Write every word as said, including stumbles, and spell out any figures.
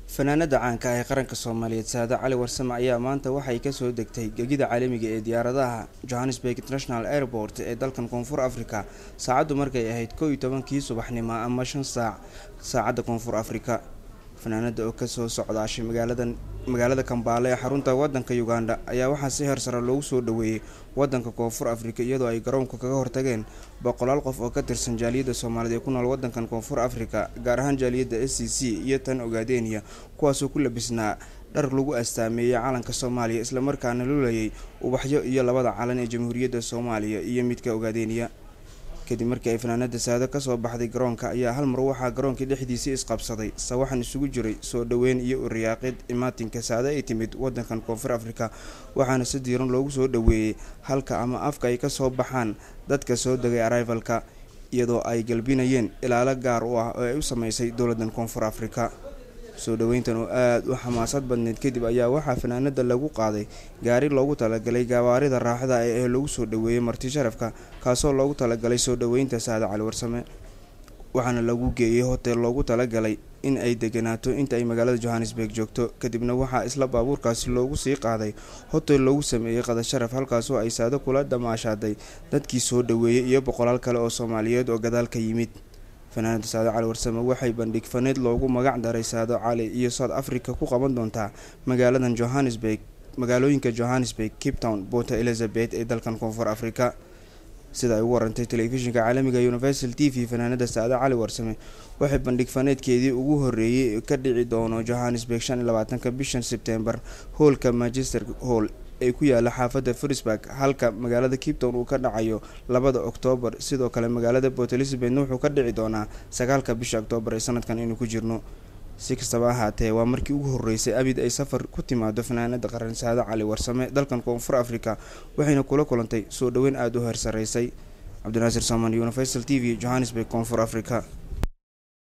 fanaanada caanka ah ee qaranka Soomaaliyeed Saada Cali Warsame ayaa maanta waxay ka soo degtay gegida caalamiga ee diyaaradaha Johannesburg International Airport ee dalkan Koonfur Afrika saacadu markay ahayd kow iyo tobankii subaxnimo ama shan saac saacada Koonfur Afrika. fanaanada oo ka soo socdaashay magaalada magaalada Kampala ee xarunta wadanka Uganda ayaa waxaa si heer sare loogu soo dhaweeyay wadanka Koonfur Afrika iyadoo ay garoonka kaga hortageen boqolaal qof oo ka tirsan jaaliyada Soomaaliyeed ee ku nool wadankan Koonfur Afrika gaar ahaan jaaliyada S C C iyo tan Ogaadeniya kuwaas oo ku labisnaa dhar lagu astaameeyay calanka Soomaaliya isla markaana lulayay ubaxyo iyo labada calan ee Jamhuuriyadda Soomaaliya iyo midka Ogaadeniya. kadib markii ay fanaanada Saada ka soo baxday garoonka ayaa hal mar waxaa garoonka dhexdiisa isqabsaday sawaxan isugu jiray soo dhaweyn iyo u riyaaqid imaatinka Saada ay timid wadankan Koonfur Afrika waxaana si diiran loogu soo dhaweeyay halka ama afka ay ka soo baxaan dadka soo degay arrivalka iyadoo ay galbinayeen ilaalo gaar u ah oo ay u sameysay dowladda Koonfur Afrika. soo dhaweyntan oo aad u xamaasad badneed kadib ayaa waxaa fanaanada lagu qaaday gaari loogu talagalay gawaarida raaxada ee lagu soo dhaweeyay marti sharafka kaasoo loogu talagalay soo dhaweynta Saada Cali Warsame waxaana lagu geeyay hotel loogu talagalay in ay deganaato inta ay magaalada Johannesburg joogto. kadibna waxaa isla baabuurkaasi loogu sii qaaday hotel loogu sameeyay qada sharaf halkaasoo ay Saada kula damaashaaday dadkii soo dhaweeyay iyo boqolaal kale oo Soomaaliyeed oo gadaal ka yimid. fanaanada Saada Cali Warsame waxay bandhig faneed loogu magac daray Saada Cali iyo South Africa ku qaban doontaa magaaladan Johannesburg magaalooyinka Johannesburg, Cape Town, Port Elizabeth ee dalkan Koonfur Afrika. sida ay u warantay telefishinka caalamiga Universal T V fanaanada Saada Cali Warsame waxay bandhig faneedkeedii ugu horeeyay ka dhici doono Johannesburg shan iyo labaatanka bishan September hoolka Manchester Hall ay ku yaala xaafada Frisburg halka magaalada Cape Town uu ka dhacayo labada October. sidoo kale magaalada Port Elizabeth wuxuu ka dhici doonaa sagaalka bisha October ee sanadkan inuu ku jirno. si kastaba ha ahaatee waa markii ugu horeysay abid ay safar ku timaado fanaanada qaran Saada Cali Warsame dalkan Koonfur Afrika waxayna kula kulantay soo dhaweyn aad u heer sareysay. Cabdinaasir Soomaan, Universal T V, Johannesburg, Koonfur Afrika.